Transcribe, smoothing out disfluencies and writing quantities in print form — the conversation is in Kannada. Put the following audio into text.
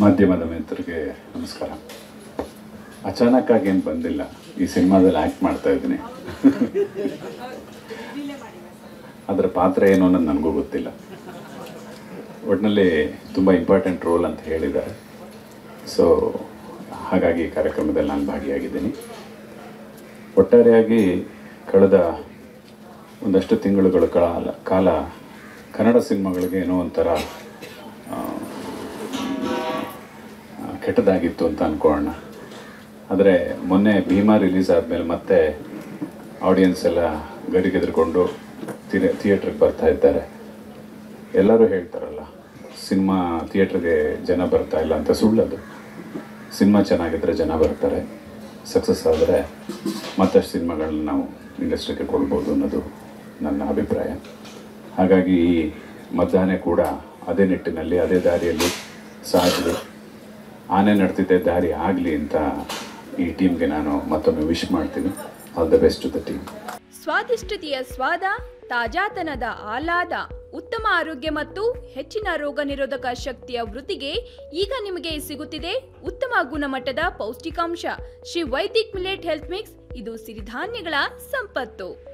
ಮಾಧ್ಯಮದ ಮಿತ್ರರಿಗೆ ನಮಸ್ಕಾರ. ಅಚಾನಕ್ಕಾಗಿ ಏನು ಬಂದಿಲ್ಲ, ಈ ಸಿನಿಮಾದಲ್ಲಿ ಆ್ಯಕ್ಟ್ ಮಾಡ್ತಾ ಇದ್ದೀನಿ. ಅದರ ಪಾತ್ರ ಏನು ಅನ್ನೋದು ನನಗೂ ಗೊತ್ತಿಲ್ಲ. ಒಟ್ಟಿನಲ್ಲಿ ತುಂಬ ಇಂಪಾರ್ಟೆಂಟ್ ರೋಲ್ ಅಂತ ಹೇಳಿದ್ದಾರೆ. ಸೊ ಹಾಗಾಗಿ ಈ ಕಾರ್ಯಕ್ರಮದಲ್ಲಿ ನಾನು ಭಾಗಿಯಾಗಿದ್ದೀನಿ. ಒಟ್ಟಾರೆಯಾಗಿ ಕಳೆದ ಒಂದಷ್ಟು ತಿಂಗಳುಗಳ ಕಾಲ ಕನ್ನಡ ಸಿನಿಮಾಗಳಿಗೆ ಏನೋ ಒಂಥರ ಕೆಟ್ಟದಾಗಿತ್ತು ಅಂತ ಅಂದ್ಕೊಳ್ಳೋಣ. ಆದರೆ ಮೊನ್ನೆ ಭೀಮಾ ರಿಲೀಸ್ ಆದಮೇಲೆ ಮತ್ತೆ ಆಡಿಯನ್ಸ್ ಎಲ್ಲ ಗರಿಗೆದ್ರುಕೊಂಡು ಥಿಯೇಟ್ರಿಗೆ ಬರ್ತಾ ಇದ್ದಾರೆ. ಎಲ್ಲರೂ ಹೇಳ್ತಾರಲ್ಲ, ಸಿನಿಮಾ ಥಿಯೇಟ್ರಿಗೆ ಜನ ಬರ್ತಾ ಇಲ್ಲ ಅಂತ. ಸುಳ್ಳದು. ಸಿನಿಮಾ ಚೆನ್ನಾಗಿದ್ದರೆ ಜನ ಬರ್ತಾರೆ. ಸಕ್ಸಸ್ ಆದರೆ ಮತ್ತಷ್ಟು ಸಿನಿಮಾಗಳನ್ನ ನಾವು ಇಂಡಸ್ಟ್ರಿಗೆ ಕೊಡ್ಬೋದು ಅನ್ನೋದು ನನ್ನ ಅಭಿಪ್ರಾಯ. ಹಾಗಾಗಿ ಈ ಮಧ್ಯಾಹ್ನ ಕೂಡ ಅದೇ ನಿಟ್ಟಿನಲ್ಲಿ ಅದೇ ದಾರಿಯಲ್ಲಿ ಸಾಗಲಿ, ಆನೆ ನಡೆದಿದ್ದೆ ದಾರಿ ಆಗಲಿ ಅಂತ ಈ ಟೀಮ್ಗೆ ನಾನು ಮತ್ತೊಮ್ಮೆ ವಿಶ್ ಮಾಡ್ತೀನಿ. All the best to the team. ಸ್ವಾದಿಷ್ಟತೆಯ ಸ್ವಾದ, ತಾಜಾತನದ ಆಹ್ಲಾದ, ಉತ್ತಮ ಆರೋಗ್ಯ ಮತ್ತು ಹೆಚ್ಚಿನ ರೋಗ ನಿರೋಧಕ ಶಕ್ತಿಯ ವೃದ್ಧಿಗೆ ಈಗ ನಿಮಗೆ ಸಿಗುತ್ತಿದೆ ಉತ್ತಮ ಗುಣಮಟ್ಟದ ಪೌಷ್ಟಿಕಾಂಶ. Shri Vaidik millet health mix. ಇದು ಸಿರಿಧಾನ್ಯಗಳ ಸಂಪತ್ತು.